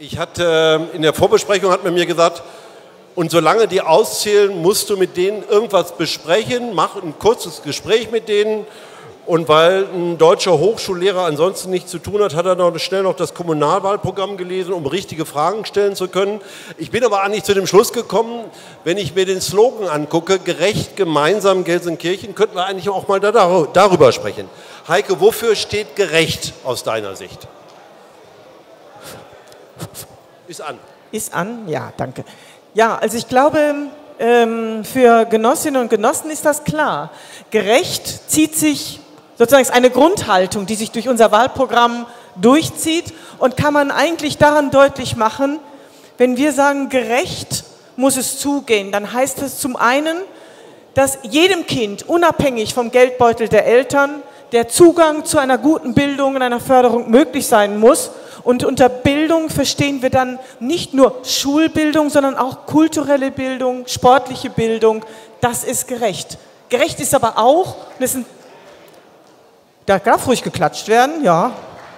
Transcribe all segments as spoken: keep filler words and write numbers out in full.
Ich hatte in der Vorbesprechung hat man mir gesagt, und solange die auszählen, musst du mit denen irgendwas besprechen, mach ein kurzes Gespräch mit denen. Und weil ein deutscher Hochschullehrer ansonsten nichts zu tun hat, hat er noch schnell noch das Kommunalwahlprogramm gelesen, um richtige Fragen stellen zu können. Ich bin aber eigentlich zu dem Schluss gekommen, wenn ich mir den Slogan angucke, gerecht gemeinsam Gelsenkirchen, könnten wir eigentlich auch mal darüber sprechen. Heike, wofür steht gerecht aus deiner Sicht? Ist an. Ist an? Ja, danke. Ja, also ich glaube, ähm, für Genossinnen und Genossen ist das klar. Gerecht zieht sich sozusagen, ist eine Grundhaltung, die sich durch unser Wahlprogramm durchzieht und kann man eigentlich daran deutlich machen, wenn wir sagen, gerecht muss es zugehen, dann heißt es zum einen, dass jedem Kind, unabhängig vom Geldbeutel der Eltern, der Zugang zu einer guten Bildung und einer Förderung möglich sein muss. Und unter Bildung verstehen wir dann nicht nur Schulbildung, sondern auch kulturelle Bildung, sportliche Bildung. Das ist gerecht. Gerecht ist aber auch, das sind, da darf ruhig geklatscht werden, ja.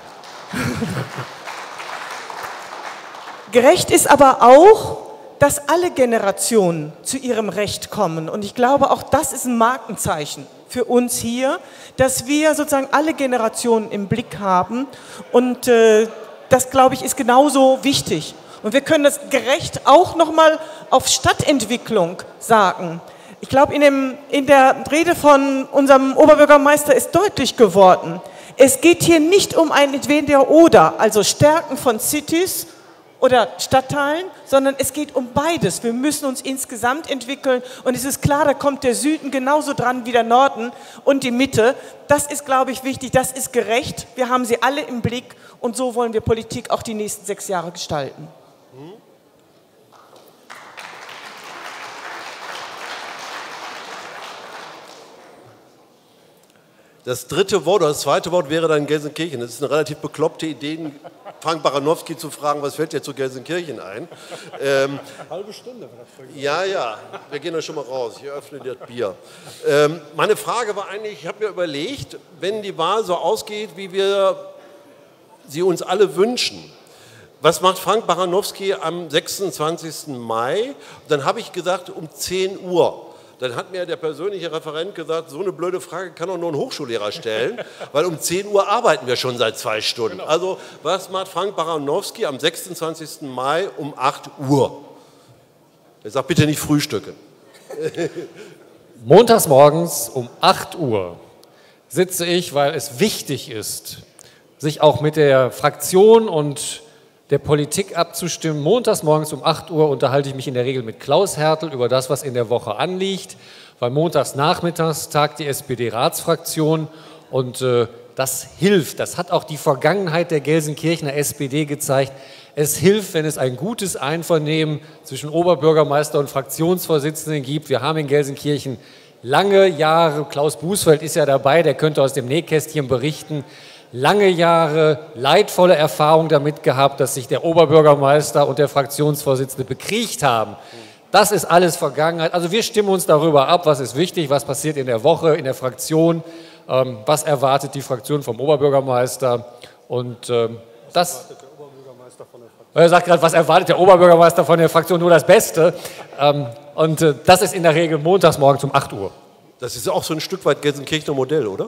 Gerecht ist aber auch, dass alle Generationen zu ihrem Recht kommen. Und ich glaube, auch das ist ein Markenzeichen für uns hier, dass wir sozusagen alle Generationen im Blick haben. Und äh, das, glaube ich, ist genauso wichtig. Und wir können das gerecht auch nochmal auf Stadtentwicklung sagen. Ich glaube, in, dem, in der Rede von unserem Oberbürgermeister ist deutlich geworden, es geht hier nicht um ein Entweder-Oder, also Stärken von Cities oder Stadtteilen, sondern es geht um beides. Wir müssen uns insgesamt entwickeln und es ist klar, da kommt der Süden genauso dran wie der Norden und die Mitte. Das ist, glaube ich, wichtig, das ist gerecht. Wir haben sie alle im Blick und so wollen wir Politik auch die nächsten sechs Jahre gestalten. Das dritte Wort oder das zweite Wort wäre dann Gelsenkirchen. Das ist eine relativ bekloppte Idee, Frank Baranowski zu fragen, was fällt dir zu Gelsenkirchen ein? Ähm, Halbe Stunde. Ja, ja, wir gehen dann schon mal raus. Ich öffne das Bier. Ähm, meine Frage war eigentlich, ich habe mir überlegt, wenn die Wahl so ausgeht, wie wir sie uns alle wünschen, was macht Frank Baranowski am sechsundzwanzigsten Mai? Dann habe ich gesagt, um zehn Uhr. Dann hat mir der persönliche Referent gesagt, so eine blöde Frage kann doch nur ein Hochschullehrer stellen, weil um zehn Uhr arbeiten wir schon seit zwei Stunden. Genau. Also was macht Frank Baranowski am sechsundzwanzigsten Mai um acht Uhr? Er sagt, bitte nicht frühstücken. Montags morgens um acht Uhr sitze ich, weil es wichtig ist, sich auch mit der Fraktion und der Politik abzustimmen. Montags morgens um acht Uhr unterhalte ich mich in der Regel mit Klaus Hertel über das, was in der Woche anliegt, weil montags nachmittags tagt die S P D-Ratsfraktion und äh, das hilft. Das hat auch die Vergangenheit der Gelsenkirchener S P D gezeigt. Es hilft, wenn es ein gutes Einvernehmen zwischen Oberbürgermeister und Fraktionsvorsitzenden gibt. Wir haben in Gelsenkirchen lange Jahre, Klaus Bußfeld ist ja dabei, der könnte aus dem Nähkästchen berichten, lange Jahre leidvolle Erfahrung damit gehabt, dass sich der Oberbürgermeister und der Fraktionsvorsitzende bekriegt haben. Das ist alles Vergangenheit. Also wir stimmen uns darüber ab, was ist wichtig, was passiert in der Woche, in der Fraktion, ähm, was erwartet die Fraktion vom Oberbürgermeister. Und ähm, das... Er sagt gerade, was erwartet der Oberbürgermeister von der Fraktion? Nur das Beste. Ähm, und äh, das ist in der Regel montags morgens um acht Uhr. Das ist auch so ein Stück weit Gelsenkirchener Modell, oder?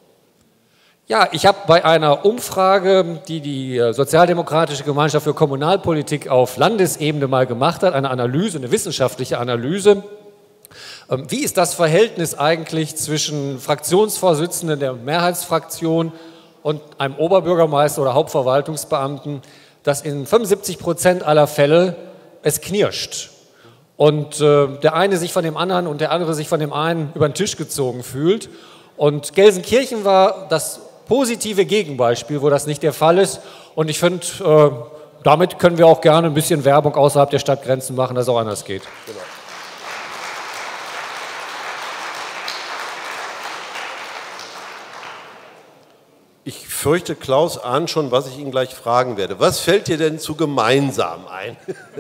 Ja, ich habe bei einer Umfrage, die die Sozialdemokratische Gemeinschaft für Kommunalpolitik auf Landesebene mal gemacht hat, eine Analyse, eine wissenschaftliche Analyse. Wie ist das Verhältnis eigentlich zwischen Fraktionsvorsitzenden der Mehrheitsfraktion und einem Oberbürgermeister oder Hauptverwaltungsbeamten, dass in fünfundsiebzig Prozent aller Fälle es knirscht und äh, der eine sich von dem anderen und der andere sich von dem einen über den Tisch gezogen fühlt. Und Gelsenkirchen war das positive Gegenbeispiel, wo das nicht der Fall ist. Und ich finde, äh, damit können wir auch gerne ein bisschen Werbung außerhalb der Stadtgrenzen machen, dass es auch anders geht. Genau. Ich fürchte, Klaus ahnt schon, was ich ihn gleich fragen werde. Was fällt dir denn zu gemeinsam ein?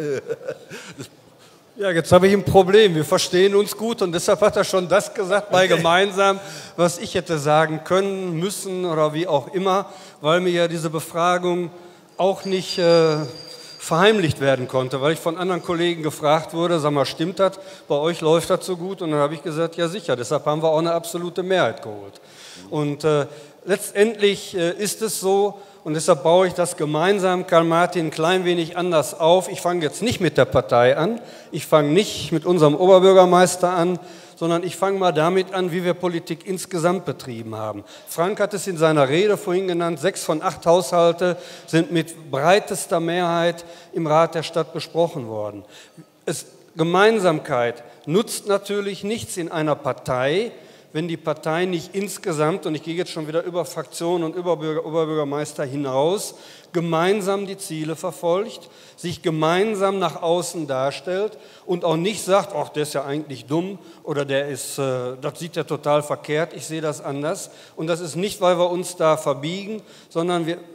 Ja, jetzt habe ich ein Problem. Wir verstehen uns gut und deshalb hat er schon das gesagt bei gemeinsam, was ich hätte sagen können, müssen oder wie auch immer, weil mir ja diese Befragung auch nicht äh, verheimlicht werden konnte, weil ich von anderen Kollegen gefragt wurde, sag mal, stimmt das, bei euch läuft das so gut? Und dann habe ich gesagt, ja sicher, deshalb haben wir auch eine absolute Mehrheit geholt. Und äh, letztendlich äh, ist es so, und deshalb baue ich das gemeinsam, Karl Martin, ein klein wenig anders auf. Ich fange jetzt nicht mit der Partei an, ich fange nicht mit unserem Oberbürgermeister an, sondern ich fange mal damit an, wie wir Politik insgesamt betrieben haben. Frank hat es in seiner Rede vorhin genannt, sechs von acht Haushalte sind mit breitester Mehrheit im Rat der Stadt besprochen worden. Es, Gemeinsamkeit nutzt natürlich nichts in einer Partei, wenn die Partei nicht insgesamt, und ich gehe jetzt schon wieder über Fraktionen und Oberbürger, Oberbürgermeister hinaus, gemeinsam die Ziele verfolgt, sich gemeinsam nach außen darstellt und auch nicht sagt, ach, der ist ja eigentlich dumm oder der ist, äh, das sieht ja total verkehrt, ich sehe das anders. Und das ist nicht, weil wir uns da verbiegen, sondern wir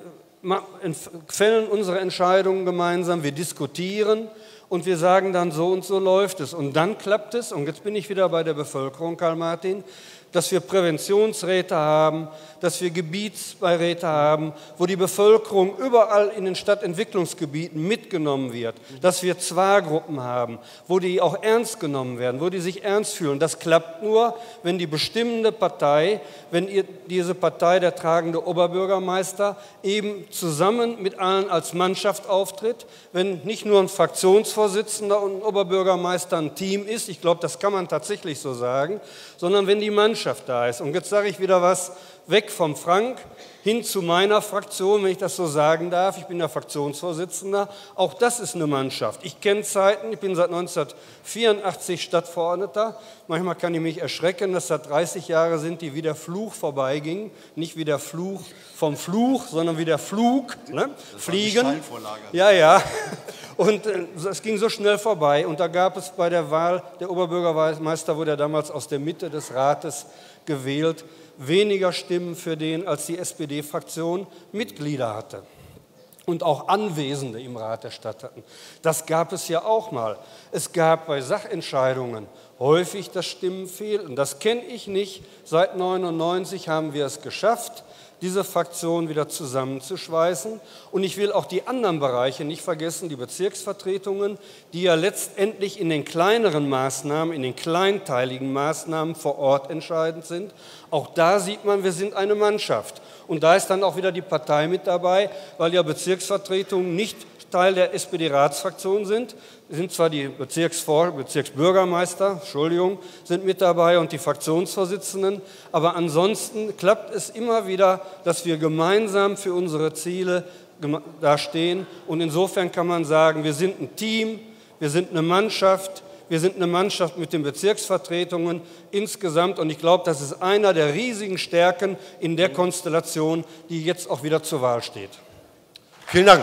fällen unsere Entscheidungen gemeinsam, wir diskutieren und wir sagen dann, so und so läuft es. Und dann klappt es, und jetzt bin ich wieder bei der Bevölkerung, Karl Martin, dass wir Präventionsräte haben, dass wir Gebietsbeiräte haben, wo die Bevölkerung überall in den Stadtentwicklungsgebieten mitgenommen wird, dass wir Zwargruppen haben, wo die auch ernst genommen werden, wo die sich ernst fühlen. Das klappt nur, wenn die bestimmende Partei, wenn ihr, diese Partei, der tragende Oberbürgermeister, eben zusammen mit allen als Mannschaft auftritt, wenn nicht nur ein Fraktionsvorsitzender und ein Oberbürgermeister ein Team ist, ich glaube, das kann man tatsächlich so sagen, sondern wenn die Mannschaft da ist. Und jetzt sage ich wieder was, weg vom Frank hin zu meiner Fraktion, wenn ich das so sagen darf. Ich bin der Fraktionsvorsitzender. Auch das ist eine Mannschaft. Ich kenne Zeiten, ich bin seit neunzehnhundertvierundachtzig Stadtverordneter. Manchmal kann ich mich erschrecken, dass das dreißig Jahre sind, die wie der Fluch vorbeigingen. Nicht wie der Fluch vom Fluch, sondern wie der Flug. Ne? Fliegen. Ja, ja. Und es ging so schnell vorbei. Und da gab es bei der Wahl, der Oberbürgermeister wurde ja damals aus der Mitte des Rates gewählt, weniger Stimmen für den, als die S P D-Fraktion Mitglieder hatte und auch Anwesende im Rat der Stadt hatten. Das gab es ja auch mal. Es gab bei Sachentscheidungen häufig, dass Stimmen fehlten. Das kenne ich nicht. Seit neunundneunzig haben wir es geschafft, diese Fraktion wieder zusammenzuschweißen. Und ich will auch die anderen Bereiche nicht vergessen, die Bezirksvertretungen, die ja letztendlich in den kleineren Maßnahmen, in den kleinteiligen Maßnahmen vor Ort entscheidend sind. Auch da sieht man, wir sind eine Mannschaft. Und da ist dann auch wieder die Partei mit dabei, weil ja Bezirksvertretungen nicht Teil der S P D-Ratsfraktion sind. Es sind zwar die Bezirksvor- Bezirksbürgermeister, Entschuldigung, sind mit dabei und die Fraktionsvorsitzenden, aber ansonsten klappt es immer wieder, dass wir gemeinsam für unsere Ziele da stehen. Und insofern kann man sagen, wir sind ein Team, wir sind eine Mannschaft, wir sind eine Mannschaft mit den Bezirksvertretungen insgesamt. Und ich glaube, das ist einer der riesigen Stärken in der Konstellation, die jetzt auch wieder zur Wahl steht. Vielen Dank.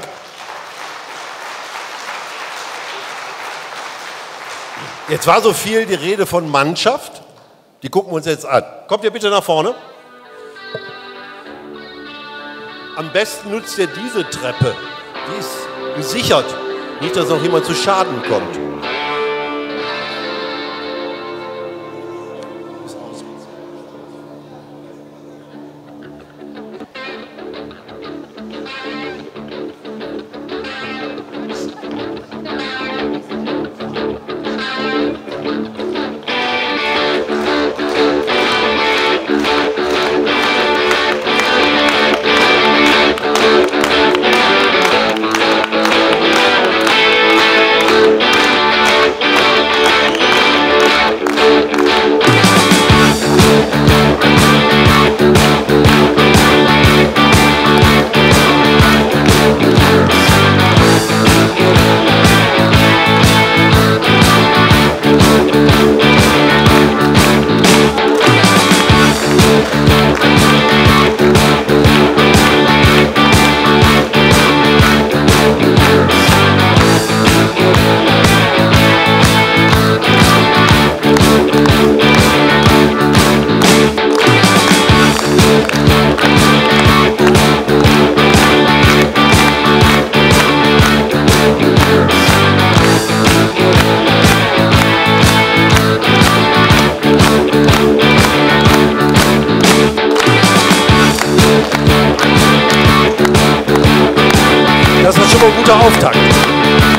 Jetzt war so viel die Rede von Mannschaft, die gucken wir uns jetzt an. Kommt ihr bitte nach vorne. Am besten nutzt ihr diese Treppe, die ist gesichert, nicht, dass noch jemand zu Schaden kommt.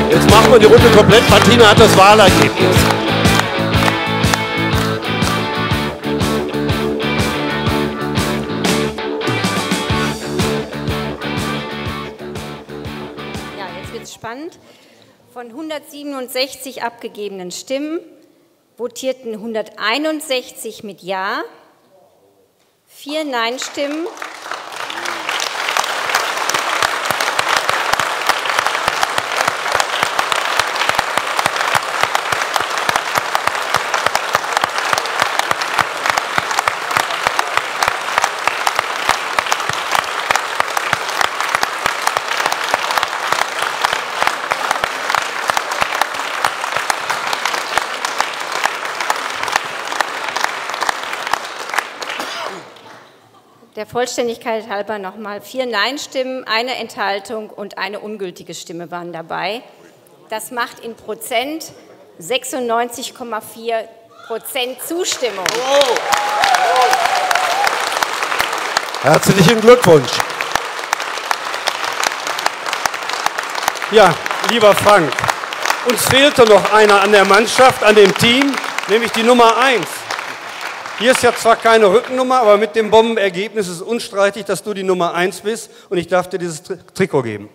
Jetzt machen wir die Runde komplett. Martina hat das Wahlergebnis. Ja, jetzt wird es spannend. Von hundertsiebenundsechzig abgegebenen Stimmen votierten hunderteinundsechzig mit Ja, vier Nein-Stimmen Der Vollständigkeit halber nochmal, vier Nein-Stimmen, eine Enthaltung und eine ungültige Stimme waren dabei. Das macht in Prozent sechsundneunzig Komma vier Prozent Zustimmung. Oh. Herzlichen Glückwunsch. Ja, lieber Frank, uns fehlte noch einer an der Mannschaft, an dem Team, nämlich die Nummer eins. Hier ist ja zwar keine Rückennummer, aber mit dem Bombenergebnis ist es unstreitig, dass du die Nummer eins bist und ich darf dir dieses Tri Trikot geben.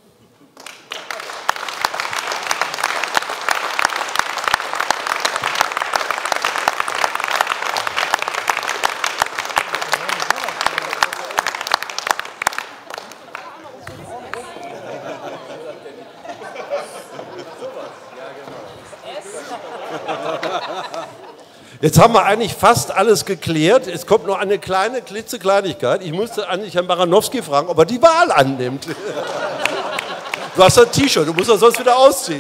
Jetzt haben wir eigentlich fast alles geklärt. Es kommt noch eine kleine, klitzekleinigkeit. Ich musste eigentlich Herrn Baranowski fragen, ob er die Wahl annimmt. Du hast ein T-Shirt, du musst das sonst wieder ausziehen.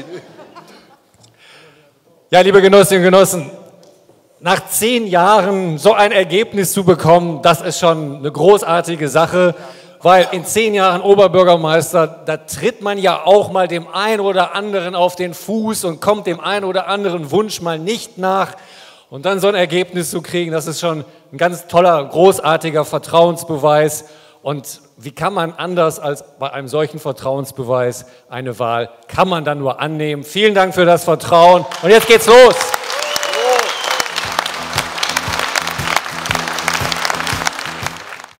Ja, liebe Genossinnen und Genossen, nach zehn Jahren so ein Ergebnis zu bekommen, das ist schon eine großartige Sache, weil in zehn Jahren Oberbürgermeister, da tritt man ja auch mal dem einen oder anderen auf den Fuß und kommt dem einen oder anderen Wunsch mal nicht nach. Und dann so ein Ergebnis zu kriegen, das ist schon ein ganz toller, großartiger Vertrauensbeweis. Und wie kann man anders als bei einem solchen Vertrauensbeweis eine Wahl, kann man dann nur annehmen. Vielen Dank für das Vertrauen. Und jetzt geht's los.